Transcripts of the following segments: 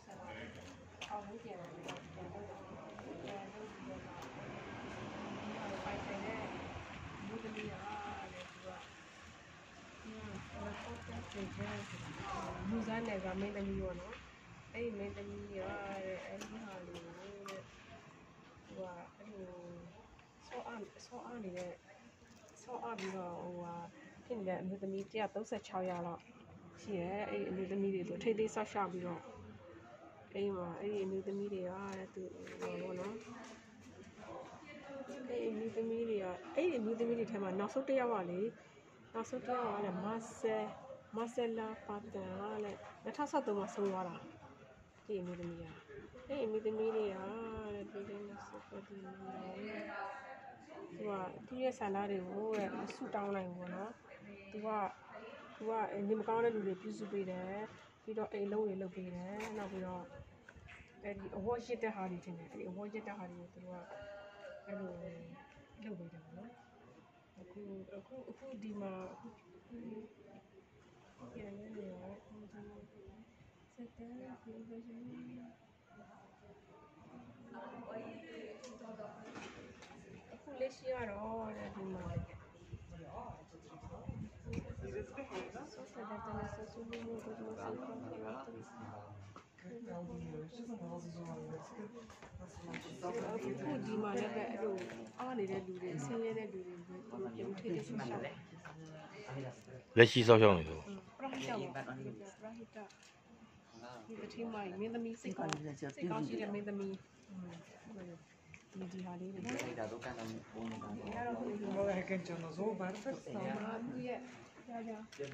အောက်လုံးပြန်ပြီးတော့ပြန်လုပ်တယ်ပြန်လုပ်ပြီးတော့ဒီဟာပိုင်ဆိုင်တဲ့လူသမီးရတယ်သူကတော့တက်ကြည့်တယ်လူစားနယ်ကမင်းသမီးရောနော်အဲ့ဒီမင်းသမီးရတဲ့အဲ့ဒီဟာလေးကိုတဲ့သူကအဲ့လိုဆောအားနေတဲ့ဆောအားပြီးတော့ဟိုဟာဖြစ်နေတဲ့အမျိုးသမီး136ရာလောက်ရှိရဲအဲ့ဒီအမျိုးသမီးတွေဆိုထိတ်သိမ်းဆောက်ရှောက်ပြီးတော့အဲ့ဒီမှာအဲ့ဒီအမျိုးသမီးတွေကတဲ့သူဟိုဘောနော်အဲ့ဒီအမျိုးသမီးတွေကအဲ့ဒီအမျိုးသမီးတွေထဲမှာနောက်ဆုံးတစ်ယောက်ကလေနောက်ဆုံးတစ်ယောက်ကလည်းမဆယ်လာပါတန်ကလည်း2013မှာဆုံးသွားတာဒီအမျိုးသမီးကအဲ့ဒီအမျိုးသမီးတွေကတဲ့ဒီလိုမျိုးစပတ်ဒီလိုသူရဲ့ဆန္ဒတွေကိုတဲ့ဆူတောင်းနိုင်ဘူးနော်သူကနေမကောင်းတဲ့လူတွေပြုစုပေးတယ်ပြီးတော့အိမ်လုံးတွေလုပ်ပေးတယ်နောက်ပြီးတော့အဲ့ဒီအဝတ်ရစ်တဲ့ဟာတွေတင်တယ်အဲ့ဒီအဝတ်ရစ်တဲ့ဟာတွေကိုသူကအဲ့လိုလုပ်ပေးတယ်နော်အခုဒီမှာပြန်နေတယ်စက်တယ်ဒီလိုအခုလက်ရှိကတော့ဒီမှာအခုဒီမှာလည်းပဲအဲ့လိုအားနေတဲ့လူတွေဆင်းရဲတဲ့လူတွေပြန်ထိတဲ့ဆောက်ရှောက်လက်ရှိဆောက်ရှောက်နေလို့ပရဟိတပါပရဟိတဒီတတိမိုင်းမင်းသမီးစိတ်ကောင်းရှိတဲ့မင်းသမီးဒီဟာလေးတွေအဲ့ဒါတော့ကတော့ပုံနေတာတော့ဒီလိုပဲကင်ချင်လို့ဆိုဘာသက်ဆောင်မှာဒီရဲ့ရာ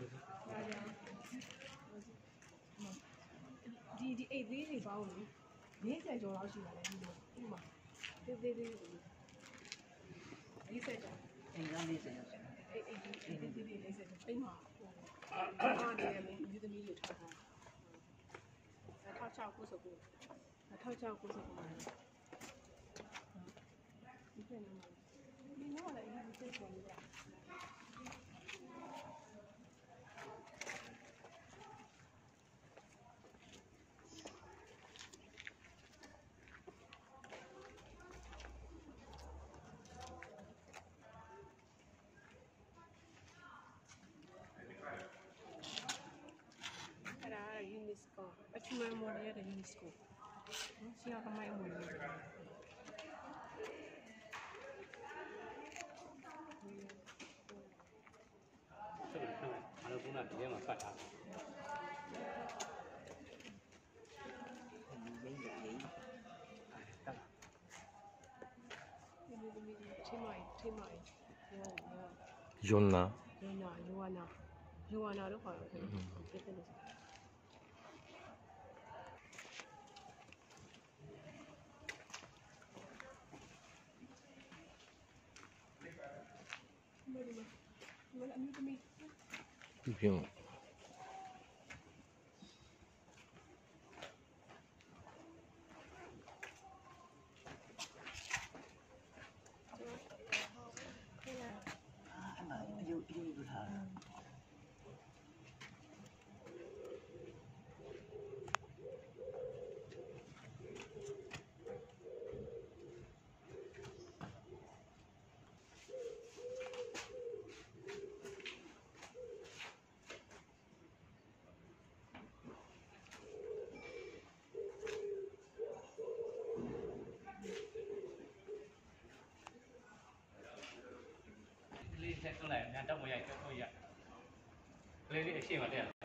ဒီအိတ်သေးတွေပေါင်းလေ40ကျော်လောက်ရှိပါတယ်ဒီမှာသေး40ကျော်အိမ်က40ကျော်အိတ်သေး40ကျော်အိမ်မှာအားနေတယ်မင်းဒီသမီးတွေထားတာ2006ခုဆိုကိုဒီပြန်နေမှာဒီတော့လည်းဒီစိတ်ပေါ်နေတာUNESCO အထူးမေမိုရီရဲ့ UNESCO ဆီယာကမိုင်မိုရီ这个看看，俺这公那直接嘛发啥？ Yonna ယူဝနာတော့ခေါ်တယ်ဖြစ်တယ်လို့မအမျိုးသမီးပြုံးလေးဆက်သွလိုက်ညာတော့မရိုက်တော့ရိုက်လေးလေးအရှိမတက်